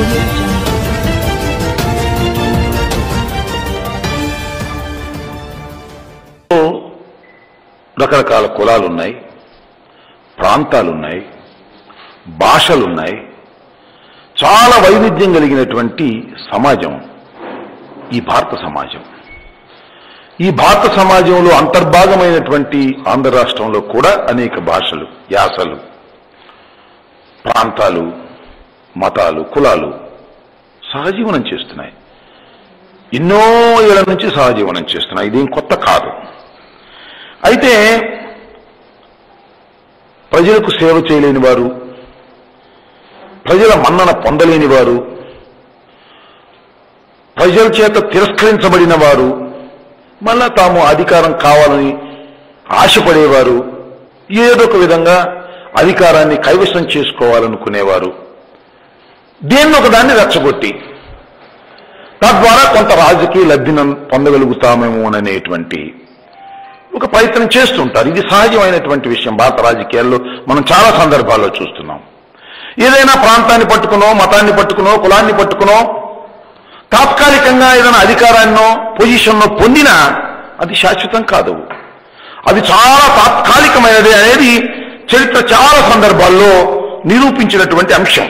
రకరకాల కులాలున్నాయి, ప్రాంతాలున్నాయి, భాషలున్నాయి. చాలా వైవిధ్యం కలిగినటువంటి సమాజం ఈ భారత సమాజం. ఈ భారత సమాజంలో అంతర్భాగమైనటువంటి ఆంధ్ర రాష్ట్రంలో కూడా అనేక భాషలు, యాసలు, ప్రాంతాలు, మతాలు, కులాలు సహజీవనం చేస్తున్నాయి. ఎన్నో ఏళ్ల నుంచి సహజీవనం చేస్తున్నాయి. ఇదేం కొత్త కాదు. అయితే ప్రజలకు సేవ చేయలేని వారు, ప్రజల మన్నన పొందలేని వారు, ప్రజల చేత తిరస్కరించబడిన వారు, మళ్ళా తాము అధికారం కావాలని ఆశపడేవారు, ఏదో ఒక విధంగా అధికారాన్ని కైవసం చేసుకోవాలనుకునేవారు దేన్ని ఒకదాన్ని రెచ్చగొట్టి తద్వారా కొంత రాజకీయ లబ్ధిని పొందగలుగుతామేమో అనేటువంటి ఒక ప్రయత్నం చేస్తుంటారు. ఇది సహజమైనటువంటి విషయం. భారత రాజకీయాల్లో మనం చాలా సందర్భాల్లో చూస్తున్నాం. ఏదైనా ప్రాంతాన్ని పట్టుకునో, మతాన్ని పట్టుకునో, కులాన్ని పట్టుకునో తాత్కాలికంగా ఏదైనా అధికారాన్నో పొజిషన్నో పొందినా అది శాశ్వతం కాదు. అది చాలా తాత్కాలికమైనది అనేది చరిత్ర చాలా సందర్భాల్లో నిరూపించినటువంటి అంశం.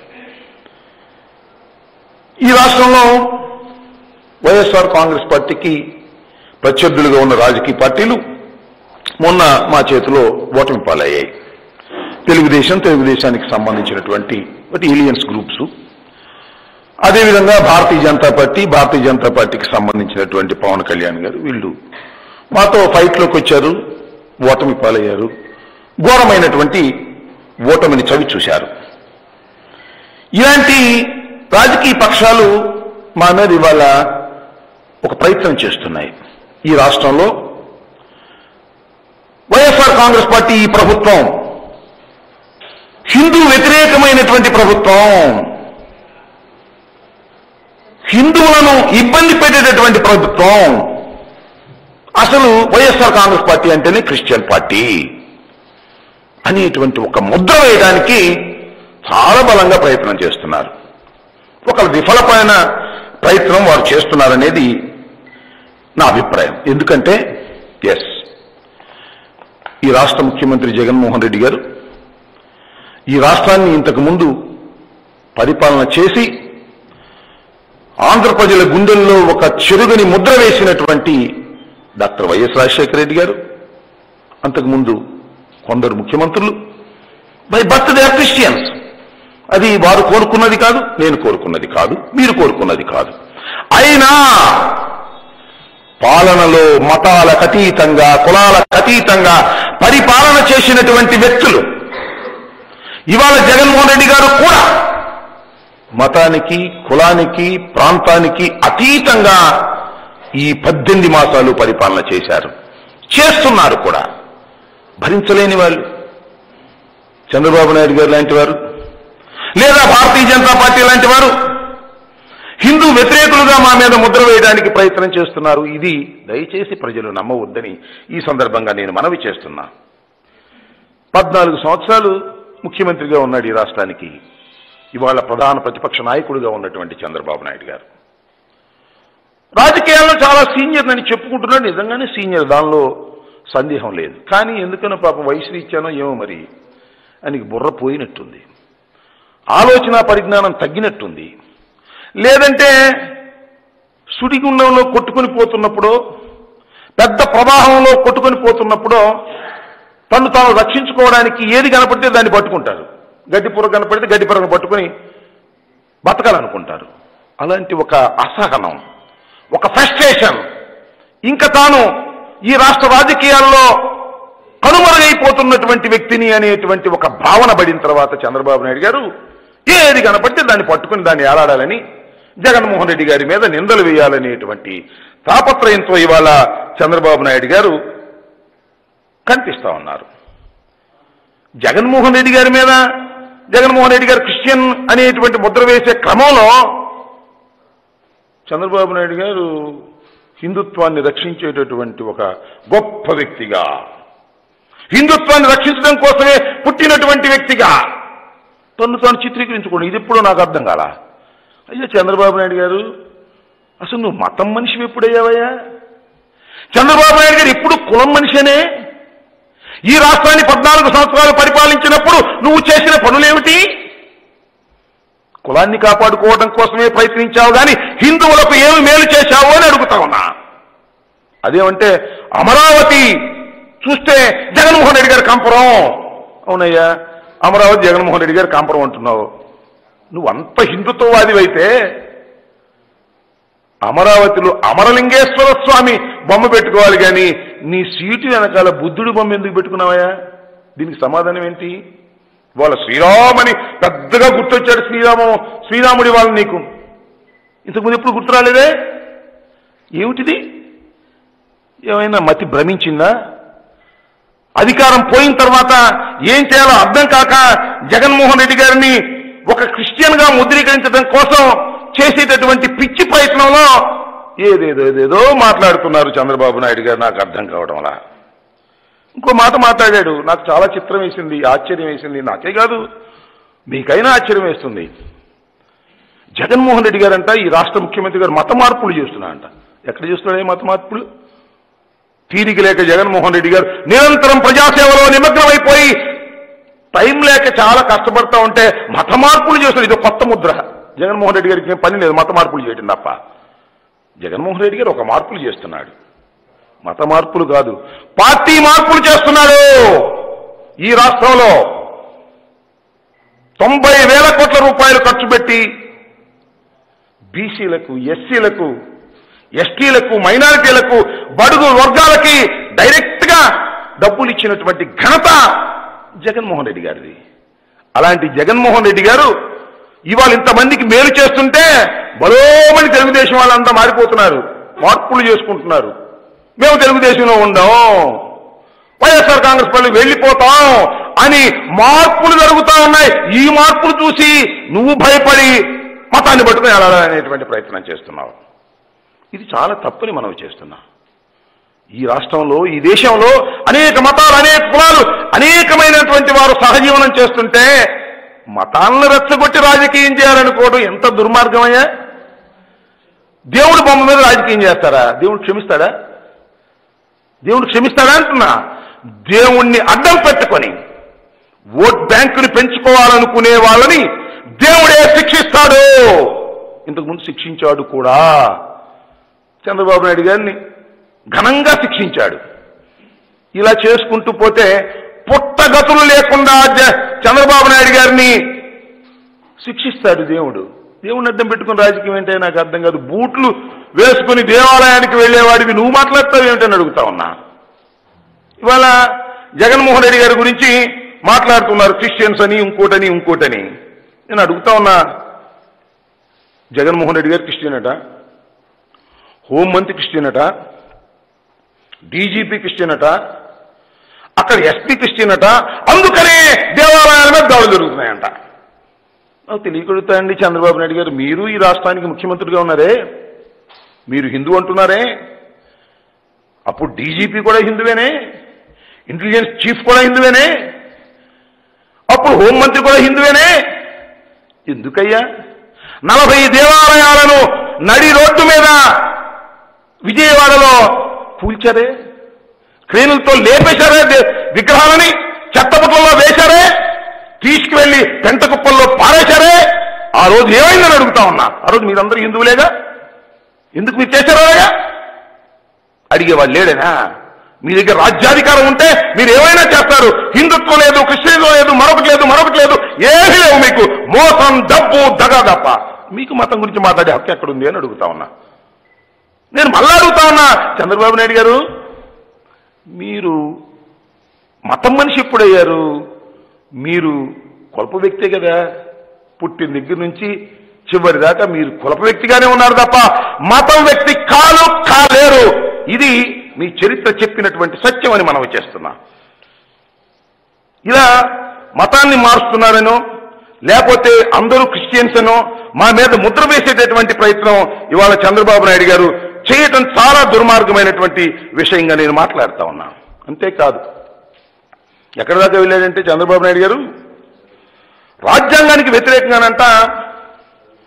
ఈ రాష్ట్రంలో వైఎస్ఆర్ కాంగ్రెస్ పార్టీకి ప్రత్యర్థులుగా ఉన్న రాజకీయ పార్టీలు మొన్న మా చేతిలో ఓటమి పాలయ్యాయి. తెలుగుదేశానికి సంబంధించినటువంటి ఏలియన్స్ గ్రూప్స్, అదేవిధంగా భారతీయ జనతా పార్టీకి సంబంధించినటువంటి పవన్ కళ్యాణ్ గారు, వీళ్ళు మాతో ఫైట్లోకి వచ్చారు, ఓటమి పాలయ్యారు, ఘోరమైనటువంటి ఓటమిని చవి చూశారు. ఇలాంటి రాజకీయ పక్షాలు మా మీద ఇవాళ ఒక ప్రయత్నం చేస్తున్నాయి. ఈ రాష్ట్రంలో వైఎస్ఆర్ కాంగ్రెస్ పార్టీ ఈ ప్రభుత్వం హిందూ వ్యతిరేకమైనటువంటి ప్రభుత్వం, హిందువులను ఇబ్బంది పెట్టేటటువంటి ప్రభుత్వం. అసలు వైఎస్ఆర్ కాంగ్రెస్ పార్టీ అంటేనే క్రిస్టియన్ పార్టీ అనేటువంటి ఒక ముద్ర వేయడానికి చాలా బలంగా ప్రయత్నం చేస్తున్నారు. ఒక విఫలమైన ప్రయత్నం వారు చేస్తున్నారనేది నా అభిప్రాయం. ఎందుకంటే ఈ రాష్ట్ర ముఖ్యమంత్రి జగన్మోహన్ రెడ్డి గారు ఈ రాష్ట్రాన్ని ఇంతకు ముందు పరిపాలన చేసి ఆంధ్ర ప్రజల గుండెల్లో ఒక చెరుగని ముద్ర వేసినటువంటి డాక్టర్ వైఎస్ రాజశేఖర రెడ్డి గారు, అంతకుముందు కొందరు ముఖ్యమంత్రులు by birth they are Christians. అది వారు కోరుకున్నది కాదు, నేను కోరుకున్నది కాదు, మీరు కోరుకున్నది కాదు. అయినా పాలనలో మతాలకు అతీతంగా, కులాలకు అతీతంగా పరిపాలన చేసినటువంటి వ్యక్తులు ఇవాళ జగన్మోహన్ రెడ్డి గారు కూడా మతానికి, కులానికి, ప్రాంతానికి అతీతంగా ఈ 18 మాసాలు పరిపాలన చేశారు, చేస్తున్నారు కూడా. భరించలేని వాళ్ళు చంద్రబాబు నాయుడు గారు లాంటి వారు, లేదా భారతీయ జనతా పార్టీ లాంటి వారు హిందూ వ్యతిరేకులుగా మా మీద ముద్ర వేయడానికి ప్రయత్నం చేస్తున్నారు. ఇది దయచేసి ప్రజలు నమ్మవద్దని ఈ సందర్భంగా నేను మనవి చేస్తున్నా. 14 సంవత్సరాలు ముఖ్యమంత్రిగా ఉన్నాడు ఈ రాష్ట్రానికి. ఇవాళ ప్రధాన ప్రతిపక్ష నాయకుడిగా ఉన్నటువంటి చంద్రబాబు నాయుడు గారు రాజకీయాల్లో చాలా సీనియర్ అని చెప్పుకుంటున్నాడు. నిజంగానే సీనియర్, దానిలో సందేహం లేదు. కానీ ఎందుకనో పాపం వయసు ఇచ్చానో ఏమో మరి ఆయనకి బుర్ర పోయినట్టుంది, ఆలోచన పరిజ్ఞానం తగ్గినట్టుంది. లేదంటే సుడిగుండంలో కొట్టుకొని పోతున్నప్పుడు, పెద్ద ప్రవాహంలో కొట్టుకొని పోతున్నప్పుడు తను తాను రక్షించుకోవడానికి ఏది కనపడితే దాన్ని పట్టుకుంటారు. గడ్డిపుర కనపడితే గడ్డిపురను పట్టుకొని బతకాలనుకుంటారు. అలాంటి ఒక అసహనం, ఒక ఫ్రస్ట్రేషన్, ఇంకా తాను ఈ రాష్ట్ర రాజకీయాల్లో కనుమరుగైపోతున్నటువంటి వ్యక్తిని అనేటువంటి ఒక భావన పడిన తర్వాత చంద్రబాబు నాయుడు గారు ఏది కనపడితే దాన్ని పట్టుకుని దాన్ని ఏలాడాలని, జగన్మోహన్ రెడ్డి గారి మీద నిందలు వేయాలనేటువంటి తాపత్రయంతో ఇవాళ చంద్రబాబు నాయుడు గారు కనిపిస్తా ఉన్నారు. జగన్మోహన్ రెడ్డి గారి మీద, జగన్మోహన్ రెడ్డి గారు క్రిస్టియన్ అనేటువంటి ముద్ర వేసే క్రమంలో చంద్రబాబు నాయుడు గారు హిందుత్వాన్ని రక్షించేటటువంటి ఒక గొప్ప వ్యక్తిగా, హిందుత్వాన్ని రక్షించడం కోసమే పుట్టినటువంటి వ్యక్తిగా తను తాను చిత్రీకరించుకోండి. ఇది ఎప్పుడో నాకు అర్థం కాల. అయ్యా చంద్రబాబు నాయుడు గారు, అసలు నువ్వు మతం మనిషి ఎప్పుడయ్యావయ్యా? చంద్రబాబు నాయుడు గారు ఎప్పుడు కులం మనిషినే. ఈ రాష్ట్రాన్ని 14 సంవత్సరాలు పరిపాలించినప్పుడు నువ్వు చేసిన పనులేమిటి? కులాన్ని కాపాడుకోవడం కోసమే ప్రయత్నించావు కానీ హిందువులకు ఏమి మేలు చేశావు అని అడుగుతా ఉన్నా. అదేమంటే అమరావతి చూస్తే జగన్మోహన్ రెడ్డి గారి కాంపురం. అవునయ్యా, అమరావతి జగన్మోహన్ రెడ్డి గారి కాంపురం అంటున్నావు. నువ్వు అంత హిందుత్వవాదివైతే అమరావతిలో అమరలింగేశ్వర స్వామి బొమ్మ పెట్టుకోవాలి కానీ నీ సీటు వెనకాల బుద్ధుడి బొమ్మ ఎందుకు పెట్టుకున్నావయ్యా? దీనికి సమాధానం ఏంటి? వాళ్ళ శ్రీరామని పెద్దగా గుర్తొచ్చాడు. శ్రీరాముడి వాళ్ళు నీకు ఇంతకుముందు ఎప్పుడు గుర్తు రాలేదే? ఏమిటిది? ఏమైనా మతి భ్రమించిందా? అధికారం పోయిన తర్వాత ఏం చేయాలో అర్థం కాక జగన్మోహన్ రెడ్డి గారిని ఒక క్రిస్టియన్ గా ముద్రీకరించడం కోసం చేసేటటువంటి పిచ్చి ప్రయత్నంలో ఏదేదో మాట్లాడుతున్నారు చంద్రబాబు నాయుడు గారు. నాకు అర్థం కావడంలా ఇంకో మాట మాట్లాడాడు. నాకు చాలా చిత్రం వేసింది, ఆశ్చర్యం వేసింది. నాకే కాదు, మీకైనా ఆశ్చర్యం వేస్తుంది. జగన్మోహన్ రెడ్డి గారంట ఈ రాష్ట్ర ముఖ్యమంత్రి గారు మత మార్పులు చేస్తున్నారంట. ఎక్కడ చేస్తున్నాడు మత మార్పులు? తీరిక లేక జగన్మోహన్ రెడ్డి గారు నిరంతరం ప్రజాసేవలో నిమగ్నమైపోయి టైం లేక చాలా కష్టపడతా ఉంటే మత మార్పులు చేస్తున్నారు. ఇది కొత్త ముద్ర. జగన్మోహన్ రెడ్డి గారికి పని లేదు మత మార్పులు చేయటం తప్ప. జగన్మోహన్ రెడ్డి గారు ఒక మార్పులు చేస్తున్నాడు. మత మార్పులు కాదు, పార్టీ మార్పులు చేస్తున్నాడు. ఈ రాష్ట్రంలో 90,000 కోట్ల రూపాయలు ఖర్చు పెట్టి బీసీలకు, ఎస్సీలకు, ఎస్టీలకు, మైనారిటీలకు, బడుగు వర్గాలకి డైరెక్ట్ గా డబ్బులు ఇచ్చినటువంటి ఘనత జగన్మోహన్ రెడ్డి గారిది. అలాంటి జగన్మోహన్ రెడ్డి గారు ఇవాళ ఇంతమందికి మేలు చేస్తుంటే బలోమని తెలుగుదేశం వాళ్ళంతా మారిపోతున్నారు, మార్పులు చేసుకుంటున్నారు. మేము తెలుగుదేశంలో ఉండం, వైఎస్ఆర్ కాంగ్రెస్ పార్టీ వెళ్ళిపోతాం అని మార్పులు జరుగుతా ఉన్నాయి. ఈ మార్పులు చూసి నువ్వు భయపడి మతాన్ని పట్టుకుని వెళ్ళాలనేటువంటి ప్రయత్నం చేస్తున్నావు. ఇది చాలా తప్పుని మనం చేస్తున్నాం. ఈ రాష్ట్రంలో, ఈ దేశంలో అనేక మతాలు, అనేక కులాలు, అనేకమైనటువంటి వారు సహజీవనం చేస్తుంటే మతాలను రెచ్చగొట్టి రాజకీయం చేయాలనుకోవడం ఎంత దుర్మార్గమయ్యా? దేవుడి బొమ్మ మీద రాజకీయం చేస్తారా? దేవుడు క్షమిస్తాడా? దేవుడు క్షమిస్తాడా అంటున్నా. దేవుణ్ణి అడ్డం పెట్టుకొని ఓట్ బ్యాంకుని పెంచుకోవాలనుకునే వాళ్ళని దేవుడే శిక్షిస్తాడు. ఇంతకుముందు శిక్షించాడు కూడా. చంద్రబాబు నాయుడు గారిని ఘనంగా శిక్షించాడు. ఇలా చేసుకుంటూ పోతే పుట్టగతులు లేకుండా చంద్రబాబు నాయుడు గారిని శిక్షిస్తాడు దేవుడు. దేవుడిని అడ్డం పెట్టుకుని రాజకీయం ఏంటంటే నాకు అర్థం కాదు. బూట్లు వేసుకుని దేవాలయానికి వెళ్లేవాడివి నువ్వు మాట్లాడతావు ఏమిటని అడుగుతా ఉన్నా. ఇవాళ జగన్మోహన్ రెడ్డి గారి గురించి మాట్లాడుతున్నారు, క్రిస్టియన్స్ అని, ఇంకోటని. నేను అడుగుతా ఉన్నా, జగన్మోహన్ రెడ్డి గారు క్రిస్టియన్ అట, హోంమంత్రి క్రిస్టియన్ అట, డీజీపీ క్రిస్టియన్ అట, అక్కడ ఎస్పీ క్రిస్టియన్ అట, అందుకనే దేవాలయాల మీద దాడులు జరుగుతున్నాయంట. నాకు తెలియకడుగుతాయండి చంద్రబాబు నాయుడు గారు, మీరు ఈ రాష్ట్రానికి ముఖ్యమంత్రిగా ఉన్నారే, మీరు హిందూ అంటున్నారే, అప్పుడు డీజీపీ కూడా హిందువేనే, ఇంటెలిజెన్స్ చీఫ్ కూడా హిందువేనే, అప్పుడు హోంమంత్రి కూడా హిందువేనే. ఎందుకయ్యా 40 దేవాలయాలను నడి రోడ్డు మీద విజయవాడలో కూల్చారే, క్రేనులతో లేపేశారే, విగ్రహాలని చెత్తపుట్టల్లో వేశారే, తీసుకువెళ్లి పెంట కుప్పల్లో పారేశారే. ఆ రోజు ఏమైందని అడుగుతా ఉన్నా. ఆ రోజు మీరందరూ హిందువులేగా, ఎందుకు మీరు చేశారా? అడిగేవాళ్ళు లేడేనా? మీ దగ్గర రాజ్యాధికారం ఉంటే మీరు ఏమైనా చేస్తారు. హిందుత్వం లేదు, క్రిస్టియనిజం లేదు, మరొకటి లేదు, ఏమీ లేవు మీకు. మోసం, డబ్బు, దగా తప్ప మీకు మతం గురించి మాట్లాడే హక్కు ఎక్కడుంది అని అడుగుతా ఉన్నా. నేను మళ్ళా అడుగుతా ఉన్నా, చంద్రబాబు నాయుడు గారు, మీరు మతం మనిషి ఎప్పుడయ్యారు? మీరు కులప వ్యక్తే కదా, పుట్టిన దగ్గర నుంచి చివరి దాకా మీరు కులప వ్యక్తిగానే ఉన్నారు తప్ప మతం వ్యక్తి కాలేరు. ఇది మీ చరిత్ర చెప్పినటువంటి సత్యం అని మనం చేస్తున్నాం. ఇలా మతాన్ని మారుస్తున్నారనో లేకపోతే అందరూ క్రిస్టియన్స్ అనో మా మీద ముద్ర వేసేటటువంటి ప్రయత్నం ఇవాళ చంద్రబాబు నాయుడు గారు చేయటం చాలా దుర్మార్గమైనటువంటి విషయంగా నేను మాట్లాడుతా ఉన్నా. అంతేకాదు, ఎక్కడి దాకా వెళ్ళాడంటే చంద్రబాబు నాయుడు గారు రాజ్యాంగానికి వ్యతిరేకంగానంట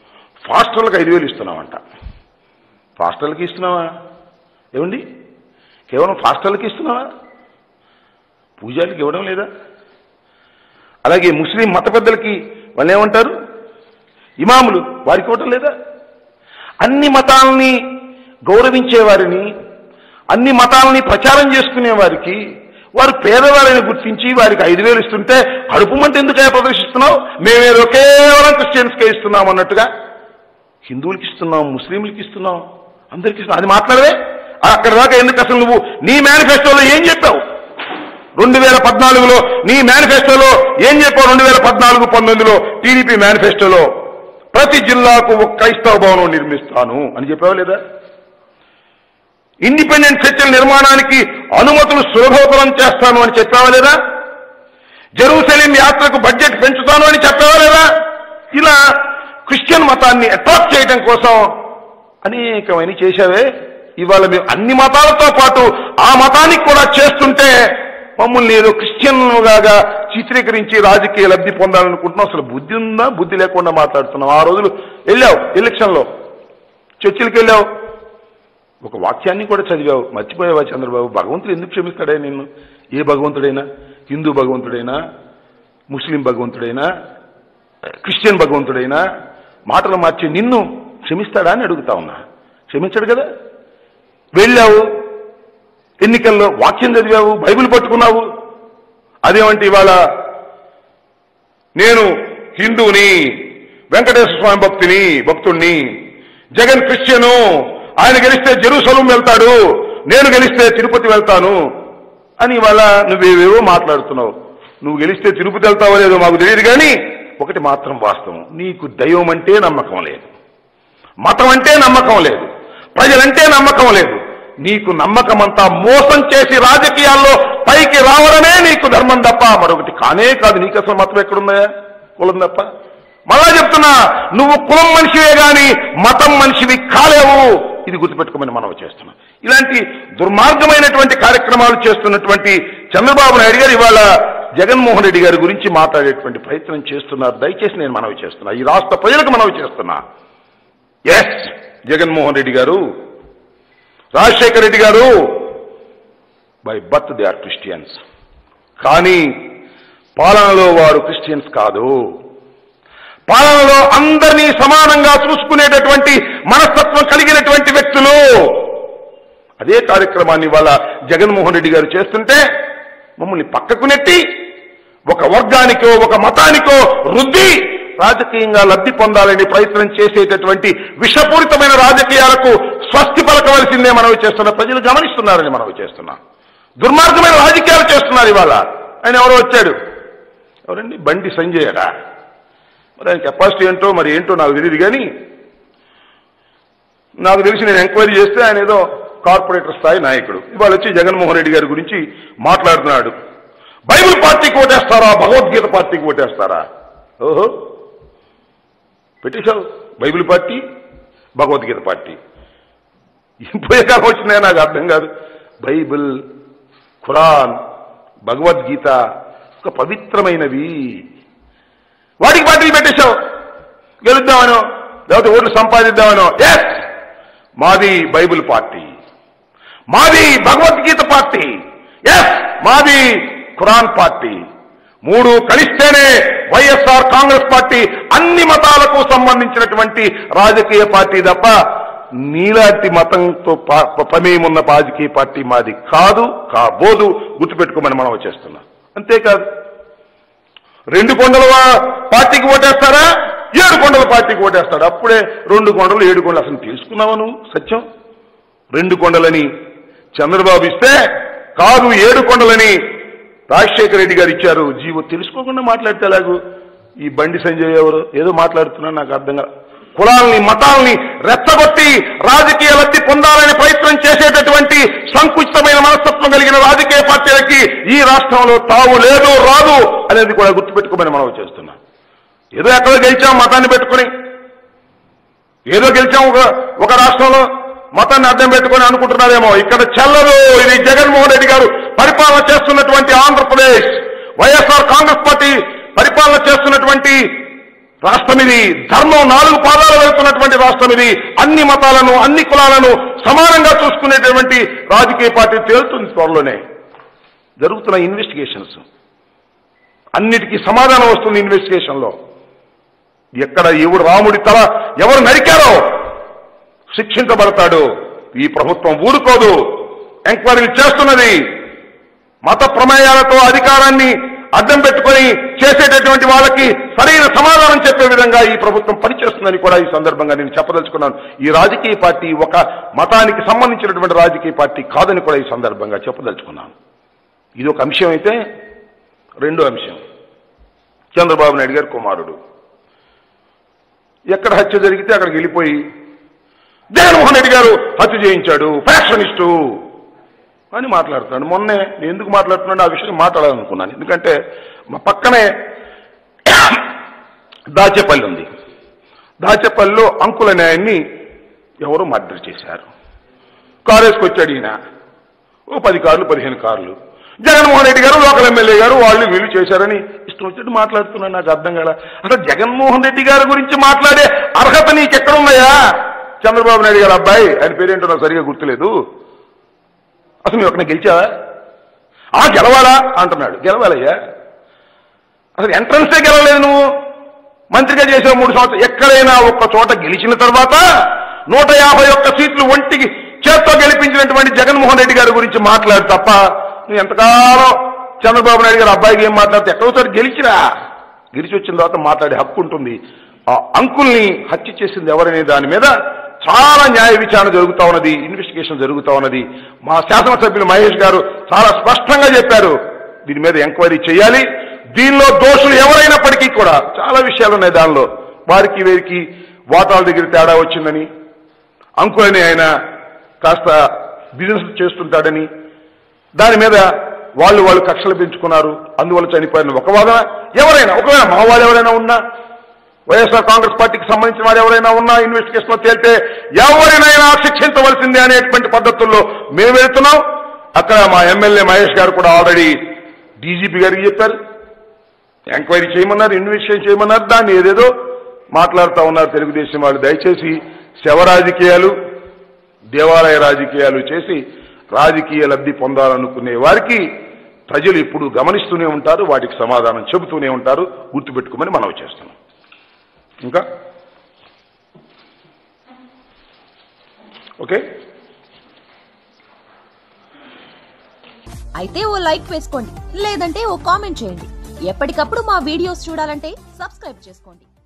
పాస్టర్లకు 5,000 ఇస్తున్నామంట. పాస్టర్లకి ఇస్తున్నావా? ఏమండి, కేవలం పాస్టర్లకి ఇస్తున్నావా? పూజారికి ఇవ్వడం లేదా? అలాగే ముస్లిం మత పెద్దలకి వాళ్ళు ఏమంటారు, ఇమాములు, వారికి ఇవ్వడం లేదా? అన్ని మతాలని గౌరవించేవారిని, అన్ని మతాలని ప్రచారం చేసుకునే వారికి, వారు పేదవారిని గుర్తించి వారికి 5,000 ఇస్తుంటే కడుపు మంట ఎందుకైనా ప్రదర్శిస్తున్నావు? మేమేదో కేవలం క్రిస్టియన్స్కే ఇస్తున్నాం అన్నట్టుగా హిందువులకి ఇస్తున్నాం, ముస్లింలకి ఇస్తున్నాం, అందరికీ ఇస్తున్నాం. అది మాట్లాడవే. అక్కడ దాకా ఎందుకు? అసలు నువ్వు నీ మేనిఫెస్టోలో ఏం చెప్పావు? 2014లో నీ మేనిఫెస్టోలో ఏం చెప్పావు? 2014-19లో టీడీపీ మేనిఫెస్టోలో ప్రతి జిల్లాకు ఒక క్రైస్తవ భవనం నిర్మిస్తాను అని చెప్పావు లేదా? ఇండిపెండెంట్ చర్చిల నిర్మాణానికి అనుమతులు సులభతరం చేస్తాను అని చెప్పావా లేదా? జెరూసలేం యాత్రకు బడ్జెట్ పెంచుతాను అని చెప్పావా లేదా? ఇలా క్రిస్టియన్ మతాన్ని అట్రాక్ట్ చేయడం కోసం అనేకమైన చేశావే. ఇవాళ మేము అన్ని మతాలతో పాటు ఆ మతానికి కూడా చేస్తుంటే మమ్మల్ని ఏదో క్రిస్టియన్లుగా చిత్రీకరించి రాజకీయ లబ్ధి పొందాలనుకుంటున్నాం. అసలు బుద్ధి ఉందా? బుద్ధి లేకుండా మాట్లాడుతున్నాం. ఆ రోజులు వెళ్ళావు ఎలక్షన్లో, చర్చిలకు వెళ్ళావు, ఒక వాక్యాన్ని కూడా చదివావు, మర్చిపోయావా చంద్రబాబు? భగవంతుడు ఎందుకు క్షమిస్తాడే నిన్ను? ఏ భగవంతుడైనా, హిందూ భగవంతుడైనా, ముస్లిం భగవంతుడైనా, క్రిస్టియన్ భగవంతుడైనా మాటలు మార్చి నిన్ను క్షమిస్తాడా అని అడుగుతా ఉన్నా. క్షమించాడు కదా. వెళ్ళావు ఎన్నికల్లో, వాక్యం చదివావు, బైబిల్ పట్టుకున్నావు. అదేమంటే ఇవాళ నేను హిందువుని, వెంకటేశ్వర స్వామి భక్తుణ్ణి, జగన్ క్రిస్టియను, ఆయన గెలిస్తే జెరూసలేం వెళ్తాడు, నేను గెలిస్తే తిరుపతి వెళ్తాను అని ఇవాళ నువ్వేవేవో మాట్లాడుతున్నావు. నువ్వు గెలిస్తే తిరుపతి వెళ్తావో లేదో మాకు తెలియదు, కానీ ఒకటి మాత్రం వాస్తవం, నీకు దైవం అంటే నమ్మకం లేదు, మతం అంటే నమ్మకం లేదు, ప్రజలంటే నమ్మకం లేదు. నీకు నమ్మకమంతా మోసం చేసి రాజకీయాల్లో పైకి రావడమే నీకు ధర్మం తప్ప మరొకటి కానే కాదు. నీకు అసలు మతం ఎక్కడుందా? కులం తప్ప. మళ్ళా చెప్తున్నా, నువ్వు కులం మనిషివే గాని మతం మనిషివి కాలేవు. ఇది గుర్తుపెట్టుకోమని మనం చేస్తున్నాం. ఇలాంటి దుర్మార్గమైనటువంటి కార్యక్రమాలు చేస్తున్నటువంటి చంద్రబాబు నాయుడు గారు ఇవాళ జగన్మోహన్ రెడ్డి గారి గురించి మాట్లాడేటువంటి ప్రయత్నం చేస్తున్నారు. దయచేసి నేను మనవి చేస్తున్నా, ఈ రాష్ట్ర ప్రజలకు మనవి చేస్తున్నా. ఎస్, జగన్మోహన్ రెడ్డి గారు, రాజశేఖర రెడ్డి గారు by birth they are Christians, కానీ పాలనలో వారు క్రిస్టియన్స్ కాదు. పాలనలో అందరినీ సమానంగా చూసుకునేటటువంటి మనస్తత్వం కలిగినటువంటి వ్యక్తులు. అదే కార్యక్రమాన్ని ఇవాళ జగన్మోహన్ రెడ్డి గారు చేస్తుంటే మమ్మల్ని పక్కకు నెట్టి ఒక వర్గానికో ఒక మతానికో రుద్ది రాజకీయంగా లబ్ధి పొందాలని ప్రయత్నం చేసేటటువంటి విషపూరితమైన రాజకీయాలకు స్వస్తి పలకవలసిందే మనవి చేస్తున్న ప్రజలు గమనిస్తున్నారని మనవి చేస్తున్నా. దుర్మార్గమైన రాజకీయాలు చేస్తున్నారు ఇవాళ. ఆయన ఎవరో వచ్చాడు, ఎవరండి? బండి సంజయ్. మరి ఆయన కెపాసిటీ ఏంటో మరి ఏంటో నాకు తెలియదు, కానీ నాకు తెలిసి నేను ఎంక్వైరీ చేస్తే ఆయన ఏదో కార్పొరేటర్ స్థాయి నాయకుడు. ఇవాళ వచ్చి జగన్మోహన్ రెడ్డి గారి గురించి మాట్లాడుతున్నాడు. బైబిల్ పార్టీకి ఓటేస్తారా, భగవద్గీత పార్టీకి ఓటేస్తారా? ఓహో, పెట్టేశావు. Bible party, Bhagavad Gita party. పోయే కాలం వచ్చినాయో నాకు అర్థం కాదు. బైబిల్, ఖురాన్, భగవద్గీత ఒక పవిత్రమైనవి. వాటికి పార్టీలు పెట్టేశావు. గెలుద్దామనో లేకపోతే ఓట్లు సంపాదిద్దామనో. ఎస్, మాది బైబిల్ పార్టీ, మాది భగవద్గీత పార్టీ, ఎస్ మాది ఖురాన్ పార్టీ. మూడు కలిస్తేనే వైఎస్ఆర్ కాంగ్రెస్ పార్టీ అన్ని మతాలకు సంబంధించినటువంటి రాజకీయ పార్టీ తప్ప నీలాంటి మతంతో ప్రమేయం ఉన్న రాజకీయ పార్టీ మాది కాదు, కాబోదు. గుర్తుపెట్టుకోమని మనం చేస్తున్నాం. అంతేకాదు, 2 కొండల పార్టీకి ఓటేస్తారా, 7 కొండల పార్టీకి ఓటేస్తాడు. అప్పుడే 2 కొండలు 7 కొండలు అసలు తెలుసుకున్నావా నువ్వు? సత్యం 2 కొండలని చంద్రబాబు ఇస్తే కాదు 7 కొండలని రాజశేఖర రెడ్డి గారు ఇచ్చారు. జీవో తెలుసుకోకుండా మాట్లాడితే ఎలాగూ? ఈ బండి సంజయ్ ఎవరు ఏదో మాట్లాడుతున్నా నాకు అర్థం కాదు. కులాలని మతాలని రెచ్చగొట్టి రాజకీయ లబ్ధి పొందాలని ప్రయత్నం చేసేటటువంటి సంకుచితమైన మనస్తత్వం కలిగిన రాజకీయ పార్టీలకి ఈ రాష్ట్రంలో తావు లేదు, రాదు అనేది కూడా గుర్తుపెట్టుకోమని మనం చేస్తున్నాం. ఏదో ఎక్కడో గెలిచాం మతాన్ని పెట్టుకుని, ఏదో గెలిచాం ఒక రాష్ట్రంలో మతాన్ని అర్థం పెట్టుకుని అనుకుంటున్నారేమో. ఇక్కడ చెల్లదు. ఇది జగన్మోహన్ రెడ్డి గారు పరిపాలన చేస్తున్నటువంటి ఆంధ్రప్రదేశ్, వైఎస్ఆర్ కాంగ్రెస్ పార్టీ పరిపాలన చేస్తున్నటువంటి రాష్ట్రం ఇది. ధర్మం 4 పాదాలు వెళ్తున్నటువంటి రాష్ట్రం ఇది. అన్ని మతాలను, అన్ని కులాలను సమానంగా చూసుకునేటువంటి రాజకీయ పార్టీ తేలుతుంది. త్వరలోనే జరుగుతున్న ఇన్వెస్టిగేషన్స్ అన్నిటికీ సమాధానం వస్తుంది. ఇన్వెస్టిగేషన్లో ఎక్కడ ఎవడు రాముడి తల ఎవరు నరికారో శిక్షించబడతాడు. ఈ ప్రభుత్వం ఊరుకోదు, ఎంక్వైరీలు చేస్తున్నది. మత ప్రమేయాలతో అధికారాన్ని అడ్డం పెట్టుకొని చేసేటటువంటి వాళ్ళకి సరైన సమాధానం చెప్పే విధంగా ఈ ప్రభుత్వం పనిచేస్తుందని కూడా ఈ సందర్భంగా నేను చెప్పదలుచుకున్నాను. ఈ రాజకీయ పార్టీ ఒక మతానికి సంబంధించినటువంటి రాజకీయ పార్టీ కాదని కూడా ఈ సందర్భంగా చెప్పదలుచుకున్నాను. ఇది ఒక అంశం అయితే, రెండో అంశం చంద్రబాబు నాయుడు గారి కుమారుడు ఎక్కడ హత్య జరిగితే అక్కడికి వెళ్ళిపోయి జగన్మోహన్ రెడ్డి గారు హత్య చేయించాడు, ఫ్యాక్షనిస్టు అని మాట్లాడుతున్నాడు. మొన్నే నేను ఎందుకు మాట్లాడుతున్నాను ఆ విషయం మాట్లాడాలనుకున్నాను. ఎందుకంటే మా పక్కనే దాచేపల్లి ఉంది. దాచేపల్లిలో అంకుల న్యాయాన్ని ఎవరో మర్డర్ చేశారు. కారు వేసుకొచ్చాడు ఈయన, ఓ 10 కార్లు 15 కార్లు. జగన్మోహన్ రెడ్డి గారు లోకల్ ఎమ్మెల్యే గారు వాళ్ళు వీళ్ళు చేశారని ఇష్టం వచ్చినట్టు మాట్లాడుతున్నాను. నాకు అర్థం కాల. అసలు జగన్మోహన్ రెడ్డి గారి గురించి మాట్లాడే అర్హత నీకెక్కడున్నాయా? చంద్రబాబు నాయుడు గారు అబ్బాయి, ఆయన పేరేంటో నాకు సరిగా గుర్తులేదు. అసలు నువ్వు ఎక్కడ గెలిచావా? గెలవాలా అంటున్నాడు. గెలవాలయ్యా, అసలు ఎంట్రన్సే గెలవలేదు. నువ్వు మంత్రిగా చేసావు 3 సంవత్సరాలు. ఎక్కడైనా ఒక్క చోట గెలిచిన తర్వాత 151 సీట్లు ఒంటికి చేత్తో గెలిపించినటువంటి జగన్మోహన్ రెడ్డి గారి గురించి మాట్లాడు తప్ప నువ్వు ఎంతకాలం చంద్రబాబు నాయుడు గారు అబ్బాయికి ఏం మాట్లాడితే ఎక్కడోసారి గెలిచి వచ్చిన తర్వాత మాట్లాడే హక్కు ఉంటుంది. ఆ అంకుల్ని హత్య చేసింది ఎవరనే దాని మీద చాలా న్యాయ విచారణ జరుగుతూ ఉన్నది, ఇన్వెస్టిగేషన్ జరుగుతూ ఉన్నది. మా శాసనసభ్యులు మహేష్ గారు చాలా స్పష్టంగా చెప్పారు, దీని మీద ఎంక్వైరీ చేయాలి. దీనిలో దోషులు ఎవరైనప్పటికీ కూడా చాలా విషయాలు ఉన్నాయి. దానిలో వారికి వీరికి వాటాల దగ్గర తేడా వచ్చిందని, అంకులని ఆయన కాస్త బిజినెస్ చేస్తుంటాడని, దాని మీద వాళ్ళు కక్షలు పెంచుకున్నారు, అందువల్ల చనిపోయిన ఒక వాదన. ఎవరైనా ఒకవేళ మా వాళ్ళు ఎవరైనా ఉన్నా, వైఎస్ఆర్ కాంగ్రెస్ పార్టీకి సంబంధించిన వారు ఎవరైనా ఉన్నా ఇన్వెస్టిగేషన్ లో తేలితే ఎవరినైనా శిక్షించవలసిందే అనేటువంటి పద్ధతుల్లో మేము వెళుతున్నాం. అక్కడ మా ఎమ్మెల్యే మహేష్ గారు కూడా ఆల్రెడీ డీజీపీ గారికి చెప్పారు, ఎంక్వైరీ చేయమన్నారు, ఇన్వెస్టిగేషన్ చేయమన్నారు. దాన్ని ఏదేదో మాట్లాడుతూ ఉన్నారు తెలుగుదేశం వాళ్ళు. దయచేసి శవ రాజకీయాలు, దేవాలయ రాజకీయాలు చేసి రాజకీయ లబ్ధి పొందాలనుకునే వారికి ప్రజలు ఇప్పుడు గమనిస్తూనే ఉంటారు, వాటికి సమాధానం చెబుతూనే ఉంటారు. గుర్తుపెట్టుకోమని మనవి చేస్తున్నాం. ఇంకా ఓకే అయితే ఓ లైక్ వేసుకోండి, లేదంటే ఓ కామెంట్ చేయండి. ఎప్పటికప్పుడు మా వీడియోస్ చూడాలంటే సబ్స్క్రైబ్ చేసుకోండి.